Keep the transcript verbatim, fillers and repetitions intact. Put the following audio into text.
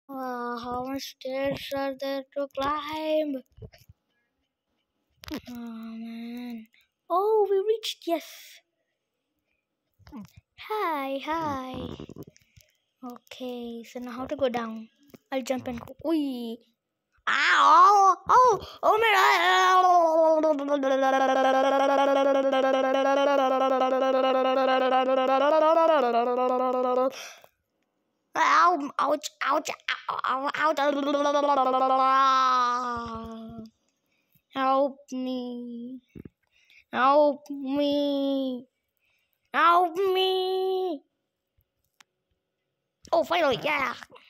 Uh, how much stairs are there to climb? Oh man. Oh, we reached. Yes. Hi, hi. Okay, so now how to go down? I'll jump and go. Oi. Ow! Oh! Oh my god! Ow! Ouch! Ouch! Ow! Ouch! Help me! Help me! Help me! Oh, finally! Yeah!